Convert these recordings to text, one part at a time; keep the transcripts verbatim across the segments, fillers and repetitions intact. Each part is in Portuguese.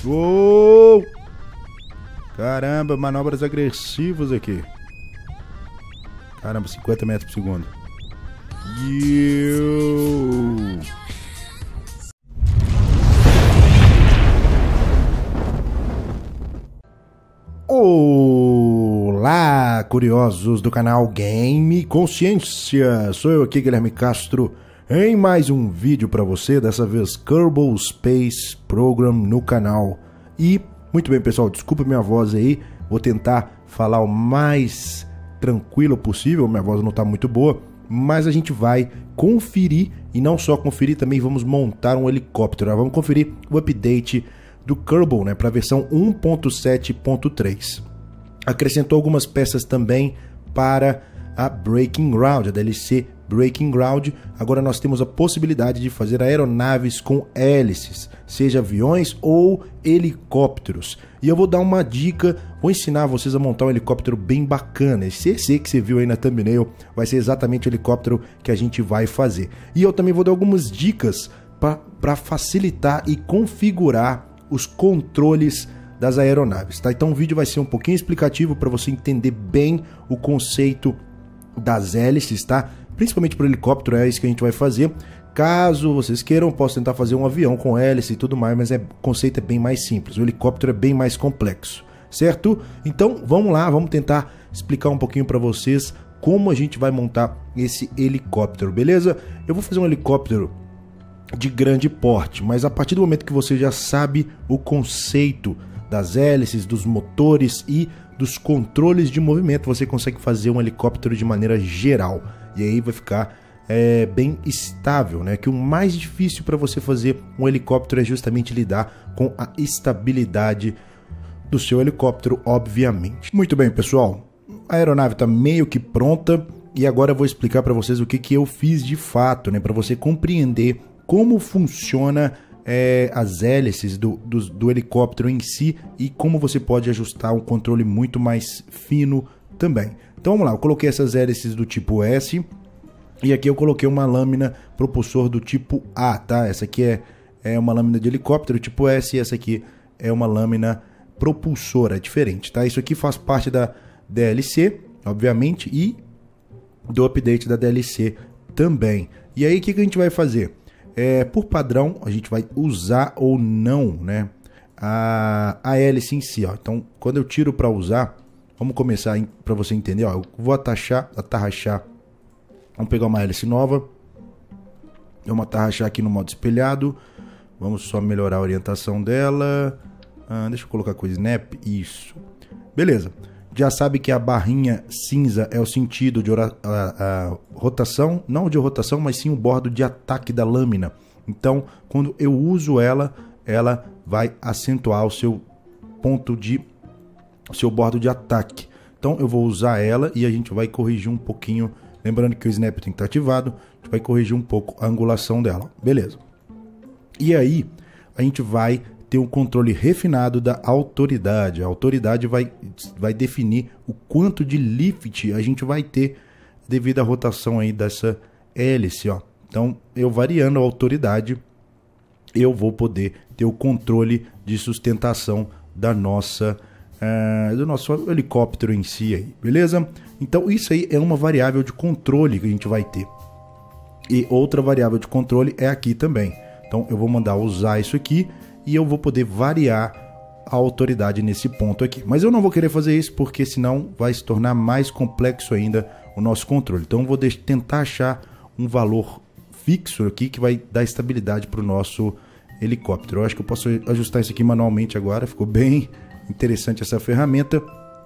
Uou! Caramba, manobras agressivas aqui. Caramba, cinquenta metros por segundo. Yo! Olá, curiosos do canal Game Consciência. Sou eu aqui, Guilherme Castro, em mais um vídeo para você, dessa vez Kerbal Space Program no canal. E, muito bem pessoal, desculpa minha voz aí, vou tentar falar o mais tranquilo possível, minha voz não está muito boa, mas a gente vai conferir, e não só conferir, também vamos montar um helicóptero. Vamos conferir o update do Kerbal, né, para a versão um ponto sete ponto três. Acrescentou algumas peças também para a Breaking Ground, a D L C Breaking Ground. Agora nós temos a possibilidade de fazer aeronaves com hélices, seja aviões ou helicópteros. E eu vou dar uma dica, vou ensinar vocês a montar um helicóptero bem bacana. Esse C C que você viu aí na thumbnail vai ser exatamente o helicóptero que a gente vai fazer. E eu também vou dar algumas dicas para facilitar e configurar os controles das aeronaves, tá? Então o vídeo vai ser um pouquinho explicativo para você entender bem o conceito das hélices, tá? Principalmente para o helicóptero, é isso que a gente vai fazer. Caso vocês queiram, posso tentar fazer um avião com hélice e tudo mais, mas é, o conceito é bem mais simples. O helicóptero é bem mais complexo, certo? Então vamos lá, vamos tentar explicar um pouquinho para vocês como a gente vai montar esse helicóptero, beleza? Eu vou fazer um helicóptero de grande porte, mas a partir do momento que você já sabe o conceito das hélices, dos motores e dos controles de movimento, você consegue fazer um helicóptero de maneira geral, e aí vai ficar é, bem estável, né? Que o mais difícil para você fazer um helicóptero é justamente lidar com a estabilidade do seu helicóptero, obviamente. Muito bem, pessoal, a aeronave está meio que pronta, e agora eu vou explicar para vocês o que, que eu fiz de fato, né? Para você compreender como funciona é, as hélices do, do, do helicóptero em si e como você pode ajustar um controle muito mais fino também. Então vamos lá, eu coloquei essas hélices do tipo S e aqui eu coloquei uma lâmina propulsor do tipo A, tá? Essa aqui é, é uma lâmina de helicóptero tipo S e essa aqui é uma lâmina propulsora, é diferente, tá? Isso aqui faz parte da D L C, obviamente, e do update da D L C também. E aí o que, que a gente vai fazer? É, por padrão, a gente vai usar ou não, né, a, a hélice em si. Ó. Então, quando eu tiro para usar, vamos começar para você entender. Ó, eu vou atachar, atarrachar. Vamos pegar uma hélice nova. Vamos atarrachar aqui no modo espelhado. Vamos só melhorar a orientação dela. Ah, deixa eu colocar com o Snap. Isso. Beleza. Já sabe que a barrinha cinza é o sentido de a, a, a rotação, não de rotação, mas sim o bordo de ataque da lâmina. Então, quando eu uso ela, ela vai acentuar o seu ponto de, o seu bordo de ataque. Então, eu vou usar ela e a gente vai corrigir um pouquinho. Lembrando que o Snap tem que estar ativado, a gente vai corrigir um pouco a angulação dela. Beleza. E aí, a gente vai ter um controle refinado da autoridade. A autoridade vai, vai definir o quanto de lift a gente vai ter devido à rotação aí dessa hélice, ó. Então, eu variando a autoridade, eu vou poder ter o controle de sustentação da nossa, uh, do nosso helicóptero em si aí, beleza? Então, isso aí é uma variável de controle que a gente vai ter. E outra variável de controle é aqui também. Então, eu vou mandar usar isso aqui e eu vou poder variar a autoridade nesse ponto aqui. Mas eu não vou querer fazer isso porque senão vai se tornar mais complexo ainda o nosso controle. Então eu vou tentar achar um valor fixo aqui que vai dar estabilidade para o nosso helicóptero. Eu acho que eu posso ajustar isso aqui manualmente agora. Ficou bem interessante essa ferramenta.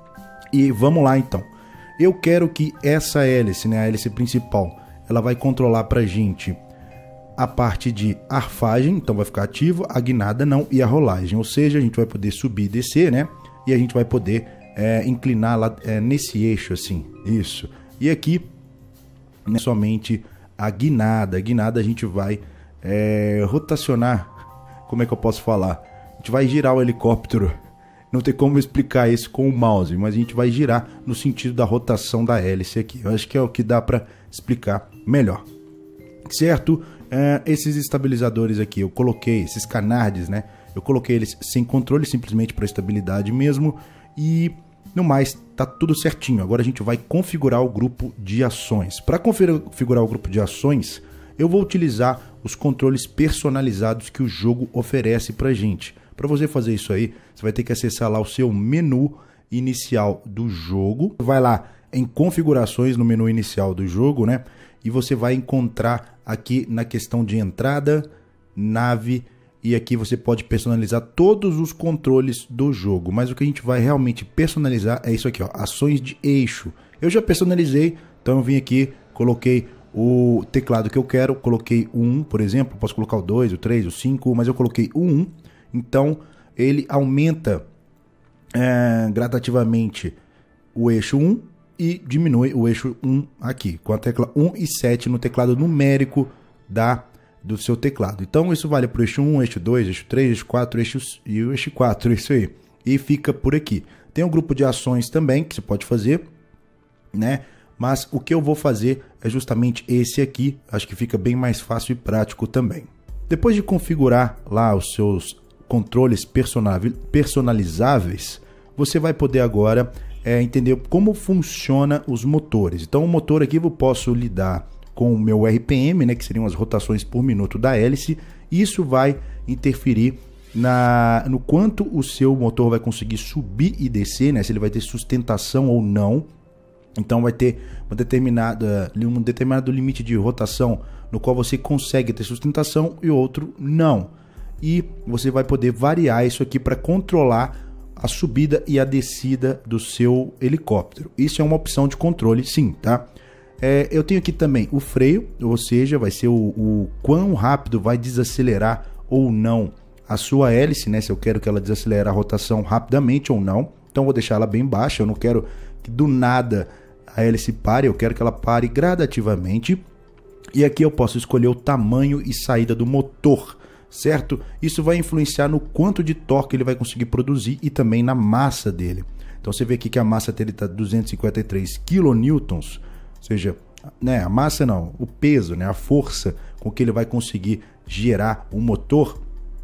E vamos lá então. Eu quero que essa hélice, né, a hélice principal, ela vai controlar para a gente a parte de arfagem, então vai ficar ativo, a guinada não, e a rolagem, ou seja, a gente vai poder subir e descer, né? E a gente vai poder é, inclinar lá é, nesse eixo assim, isso. E aqui, né, somente a guinada, a guinada a gente vai é, rotacionar, como é que eu posso falar? A gente vai girar o helicóptero, não tem como explicar isso com o mouse, mas a gente vai girar no sentido da rotação da hélice aqui. Eu acho que é o que dá para explicar melhor, certo? É, esses estabilizadores aqui, eu coloquei, esses canards, né? Eu coloquei eles sem controle, simplesmente para estabilidade mesmo. E no mais, tá tudo certinho. Agora a gente vai configurar o grupo de ações. Para configurar o grupo de ações, eu vou utilizar os controles personalizados que o jogo oferece pra gente. Para você fazer isso aí, você vai ter que acessar lá o seu menu inicial do jogo. Vai lá em configurações no menu inicial do jogo, né? E você vai encontrar aqui na questão de entrada, nave, e aqui você pode personalizar todos os controles do jogo. Mas o que a gente vai realmente personalizar é isso aqui, ó, ações de eixo. Eu já personalizei, então eu vim aqui, coloquei o teclado que eu quero, coloquei o um, por exemplo, posso colocar o dois, o três, o cinco, mas eu coloquei o um, então ele aumenta é, gradativamente o eixo um e diminui o eixo um aqui, com a tecla um e sete no teclado numérico da, do seu teclado. Então isso vale para o eixo um, eixo dois, eixo três, eixo quatro, eixo, e o eixo quatro, isso aí. E fica por aqui. Tem um grupo de ações também que você pode fazer, né? Mas o que eu vou fazer é justamente esse aqui. Acho que fica bem mais fácil e prático também. Depois de configurar lá os seus controles personalizáveis, você vai poder agora é, entender como funciona os motores. Então o motor aqui eu posso lidar com o meu R P M, né, que seriam as rotações por minuto da hélice. Isso vai interferir na, no quanto o seu motor vai conseguir subir e descer, né, se ele vai ter sustentação ou não. Então vai ter uma determinada, um determinado limite de rotação no qual você consegue ter sustentação e outro não. E você vai poder variar isso aqui para controlar a subida e a descida do seu helicóptero. Isso é uma opção de controle, sim, tá? É, eu tenho aqui também o freio, ou seja, vai ser o, o quão rápido vai desacelerar ou não a sua hélice, né? Se eu quero que ela desacelere a rotação rapidamente ou não. Então vou deixar ela bem baixa, eu não quero que do nada a hélice pare, eu quero que ela pare gradativamente. E aqui eu posso escolher o tamanho e saída do motor, certo? Isso vai influenciar no quanto de torque ele vai conseguir produzir e também na massa dele. Então você vê aqui que a massa dele está duzentos e cinquenta e três quilonewtons, ou seja, né, a massa não, o peso, né, a força com que ele vai conseguir gerar o motor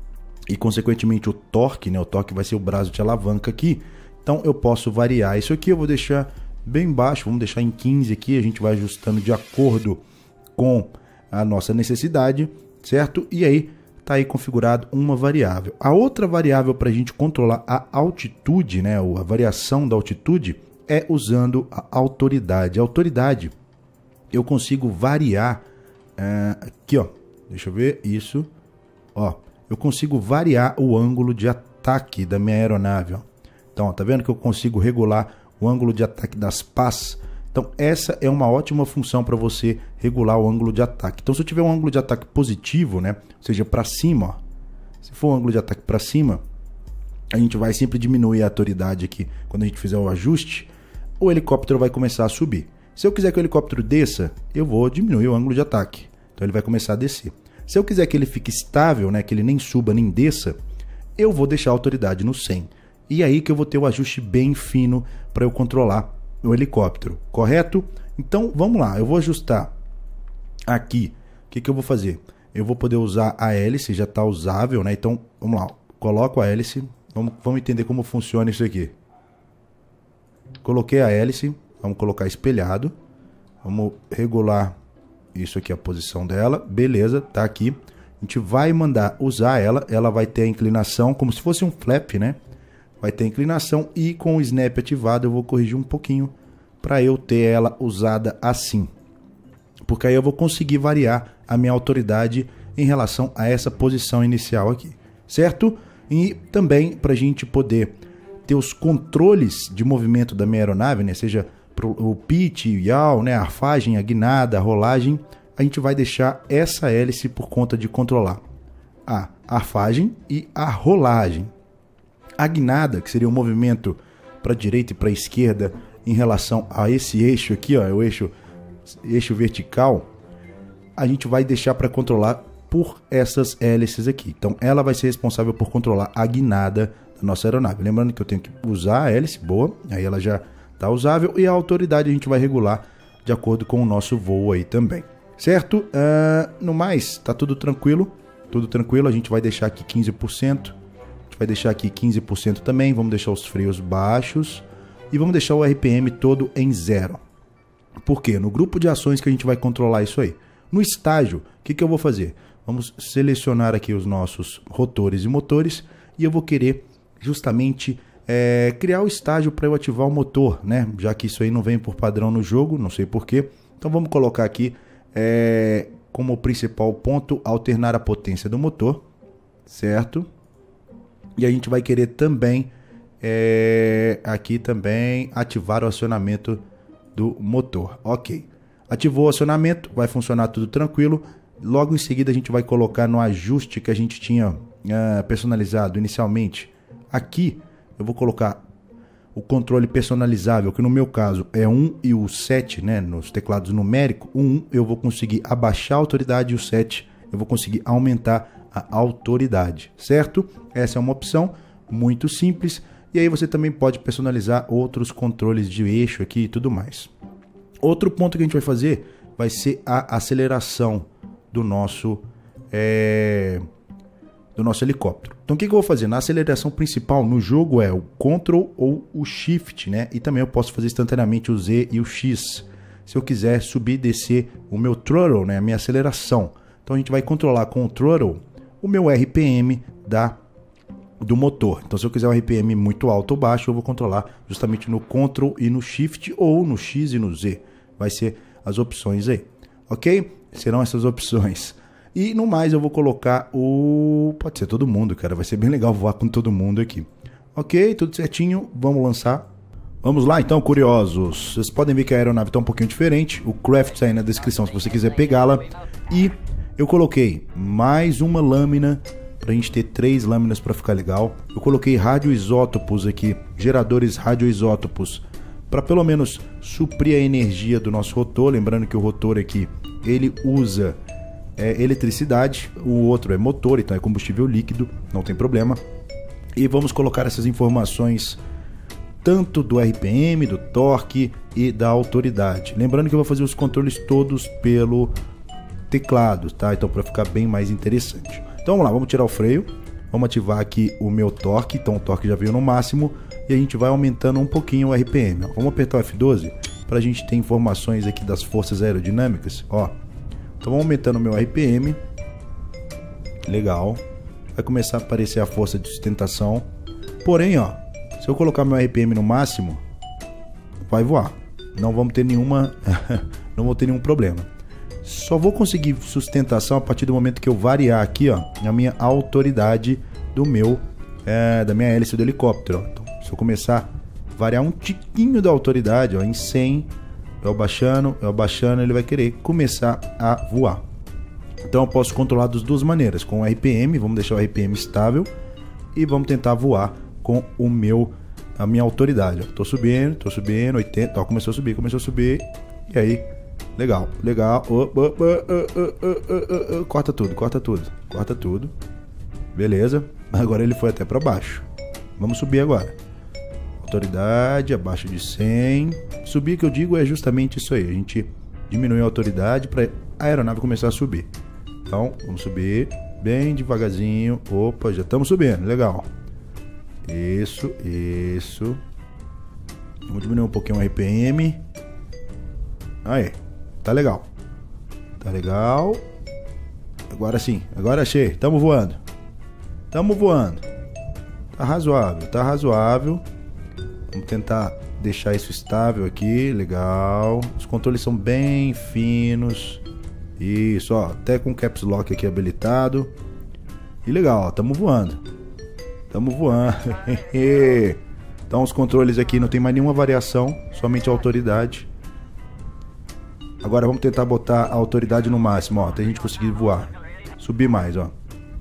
e consequentemente o torque, né, o torque vai ser o braço de alavanca aqui. Então eu posso variar isso aqui, eu vou deixar bem baixo, vamos deixar em quinze aqui, a gente vai ajustando de acordo com a nossa necessidade, certo? E aí tá aí configurado uma variável. A outra variável para a gente controlar a altitude, né, ou a variação da altitude, é usando a autoridade. A autoridade eu consigo variar uh, aqui, ó, deixa eu ver isso, ó, eu consigo variar o ângulo de ataque da minha aeronave, ó. Então, ó, tá vendo que eu consigo regular o ângulo de ataque das pás? Então, essa é uma ótima função para você regular o ângulo de ataque. Então, se eu tiver um ângulo de ataque positivo, né, ou seja, para cima, ó, se for um ângulo de ataque para cima, a gente vai sempre diminuir a autoridade aqui. Quando a gente fizer o ajuste, o helicóptero vai começar a subir. Se eu quiser que o helicóptero desça, eu vou diminuir o ângulo de ataque. Então, ele vai começar a descer. Se eu quiser que ele fique estável, né, que ele nem suba nem desça, eu vou deixar a autoridade no cem. E aí que eu vou ter o ajuste bem fino para eu controlar o helicóptero, correto? Então vamos lá, eu vou ajustar aqui. O que, que eu vou fazer? Eu vou poder usar a hélice, já está usável, né? Então vamos lá, coloco a hélice, vamos, vamos entender como funciona isso aqui. Coloquei a hélice, vamos colocar espelhado, vamos regular isso aqui, a posição dela, beleza, tá aqui. A gente vai mandar usar ela, ela vai ter a inclinação como se fosse um flap, né? Vai ter inclinação e com o snap ativado eu vou corrigir um pouquinho para eu ter ela usada assim. Porque aí eu vou conseguir variar a minha autoridade em relação a essa posição inicial aqui, certo? E também para a gente poder ter os controles de movimento da minha aeronave, né? Seja o pitch, o yaw, né? A arfagem, a guinada, a rolagem, a gente vai deixar essa hélice por conta de controlar a arfagem e a rolagem. A guinada, que seria um movimento para a direita e para a esquerda em relação a esse eixo aqui, ó, o eixo, eixo vertical, a gente vai deixar para controlar por essas hélices aqui. Então ela vai ser responsável por controlar a guinada da nossa aeronave. Lembrando que eu tenho que usar a hélice, boa, aí ela já está usável, e a autoridade a gente vai regular de acordo com o nosso voo aí também, certo? Uh, no mais, tá tudo tranquilo, tudo tranquilo, a gente vai deixar aqui quinze por cento. gente vai deixar aqui quinze por cento também, vamos deixar os freios baixos e vamos deixar o R P M todo em zero. Por quê? No grupo de ações que a gente vai controlar isso aí. No estágio, o que, que eu vou fazer? Vamos selecionar aqui os nossos rotores e motores e eu vou querer justamente é, criar o estágio para eu ativar o motor, né? Já que isso aí não vem por padrão no jogo, não sei porquê. Então vamos colocar aqui é, como principal ponto alternar a potência do motor, certo? E a gente vai querer também é, aqui também ativar o acionamento do motor. Ok, ativou o acionamento, vai funcionar tudo tranquilo. Logo em seguida a gente vai colocar no ajuste que a gente tinha uh, personalizado inicialmente. Aqui eu vou colocar o controle personalizável, que no meu caso é um e o sete, né, nos teclados numéricos. O um eu vou conseguir abaixar a autoridade e o sete eu vou conseguir aumentar a autoridade, certo? Essa é uma opção muito simples. E aí você também pode personalizar outros controles de eixo aqui e tudo mais. Outro ponto que a gente vai fazer vai ser a aceleração do nosso, é, do nosso helicóptero. Então o que, que eu vou fazer? Na aceleração principal no jogo é o Ctrl ou o Shift, né? E também eu posso fazer instantaneamente o Z e o X. Se eu quiser subir e descer o meu throttle, né? A minha aceleração. Então a gente vai controlar com o throttle o meu R P M da do motor. Então se eu quiser um R P M muito alto ou baixo, eu vou controlar justamente no Ctrl e no Shift ou no X e no Z. Vai ser as opções aí, ok? Serão essas opções. E no mais eu vou colocar o... Pode ser todo mundo, cara. Vai ser bem legal voar com todo mundo aqui. Ok, tudo certinho. Vamos lançar. Vamos lá então, curiosos. Vocês podem ver que a aeronave está um pouquinho diferente. O craft está aí na descrição se você quiser pegá-la. E eu coloquei mais uma lâmina para a gente ter três lâminas para ficar legal. Eu coloquei radioisótopos aqui, geradores radioisótopos, para pelo menos suprir a energia do nosso rotor. Lembrando que o rotor aqui, ele usa é, eletricidade, o outro é motor, então é combustível líquido, não tem problema. E vamos colocar essas informações tanto do R P M, do torque e da autoridade. Lembrando que eu vou fazer os controles todos pelo teclado, tá? Então para ficar bem mais interessante. Então vamos lá, vamos tirar o freio, vamos ativar aqui o meu torque, então o torque já veio no máximo e a gente vai aumentando um pouquinho o R P M. Ó. Vamos apertar o F doze para a gente ter informações aqui das forças aerodinâmicas, ó. Então vamos aumentando o meu R P M, legal, vai começar a aparecer a força de sustentação, porém, ó, se eu colocar meu R P M no máximo, vai voar, não vamos ter nenhuma, não vou ter nenhum problema. Só vou conseguir sustentação a partir do momento que eu variar aqui, ó, a minha autoridade do meu, é, da minha hélice do helicóptero. Ó. Então, se eu começar a variar um tiquinho da autoridade, ó, em cem, eu abaixando, eu abaixando, ele vai querer começar a voar. Então eu posso controlar das duas maneiras, com o R P M, vamos deixar o R P M estável e vamos tentar voar com o meu, a minha autoridade. Ó. Tô subindo, tô subindo, oitenta, ó, começou a subir, começou a subir, e aí... Legal, legal. Oh, oh, oh, oh, oh, oh, oh, oh. Corta tudo, corta tudo, corta tudo. Beleza. Agora ele foi até para baixo. Vamos subir agora. Autoridade abaixo de cem. Subir, que eu digo, é justamente isso aí. A gente diminui a autoridade para a aeronave começar a subir. Então, vamos subir bem devagarzinho. Opa, já estamos subindo. Legal. Isso, isso. Vamos diminuir um pouquinho o R P M. Aí. Tá legal. Tá legal. Agora sim. Agora achei. Tamo voando. Tamo voando. Tá razoável. Tá razoável. Vamos tentar deixar isso estável aqui. Legal. Os controles são bem finos. Isso, ó. Até com caps lock aqui habilitado. E legal, ó. Tamo voando. Tamo voando. Então os controles aqui não tem mais nenhuma variação. Somente a autoridade. Agora vamos tentar botar a autoridade no máximo, ó, até a gente conseguir voar. Subir mais, ó.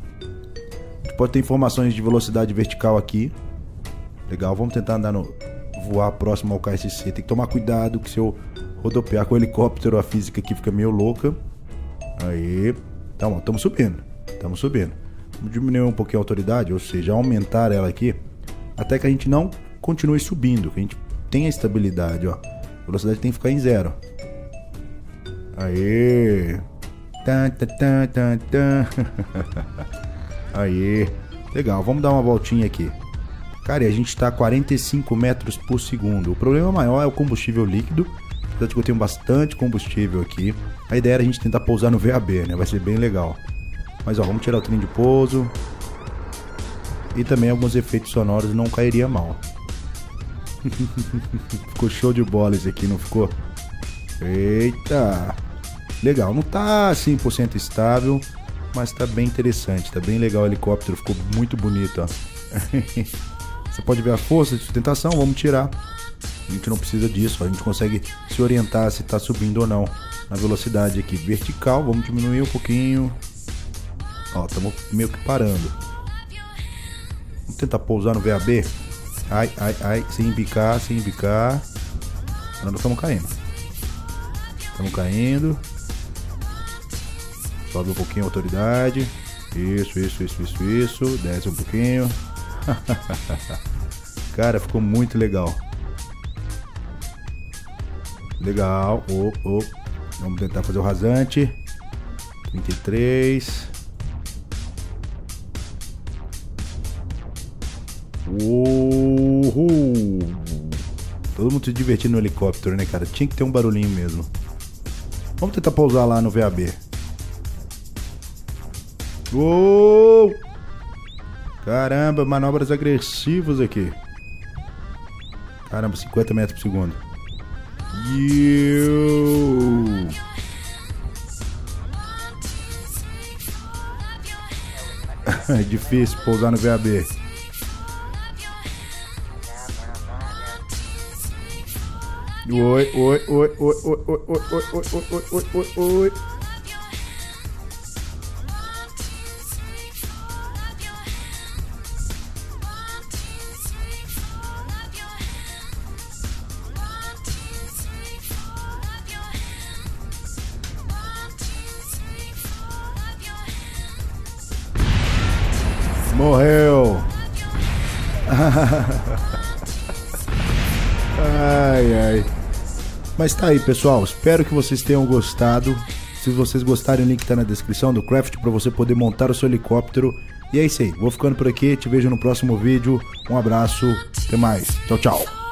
A gente pode ter informações de velocidade vertical aqui. Legal, vamos tentar andar no... voar próximo ao K S C. Tem que tomar cuidado que se eu rodopiar com o helicóptero, a física aqui fica meio louca. Aí. Então, ó, estamos subindo. Estamos subindo. Vamos diminuir um pouquinho a autoridade, ou seja, aumentar ela aqui, até que a gente não continue subindo, que a gente tenha estabilidade, ó. A velocidade tem que ficar em zero. Aê! Tan, tan, tan, tan, tan. Aê! Legal, vamos dar uma voltinha aqui. Cara, e a gente tá a quarenta e cinco metros por segundo. O problema maior é o combustível líquido. Apesar de que eu tenho bastante combustível aqui. A ideia era a gente tentar pousar no V A B, né? Vai ser bem legal. Mas ó, vamos tirar o trem de pouso. E também alguns efeitos sonoros não cairia mal. Ficou show de bola esse aqui, não ficou? Eita! Legal, não tá cem por cento estável, mas tá bem interessante, tá bem legal o helicóptero, ficou muito bonito, ó. Você pode ver a força de sustentação, vamos tirar. A gente não precisa disso, a gente consegue se orientar se tá subindo ou não na velocidade aqui. Vertical, vamos diminuir um pouquinho. Ó, estamos meio que parando. Vamos tentar pousar no V A B. Ai, ai, ai, sem embicar, sem embicar. Agora nós estamos caindo. Estamos caindo. Sobe um pouquinho a autoridade. Isso, isso, isso, isso, isso. Desce um pouquinho. Cara, ficou muito legal. Legal. Oh, oh. Vamos tentar fazer o rasante. trinta e três. Uhul. Todo mundo se divertindo no helicóptero, né, cara? Tinha que ter um barulhinho mesmo. Vamos tentar pousar lá no V A B. Uou! Caramba, manobras agressivas aqui. Caramba, cinquenta metros por segundo. Iu. É difícil pousar no V A B. Oi, oi, oi, oi, oi, oi, oi, oi, oi, oi, oi, oi, oi. Morreu. Ai, ai. Mas tá aí, pessoal. Espero que vocês tenham gostado. Se vocês gostarem, o link tá na descrição do Craft para você poder montar o seu helicóptero. E é isso aí. Vou ficando por aqui. Te vejo no próximo vídeo. Um abraço. Até mais. Tchau, tchau.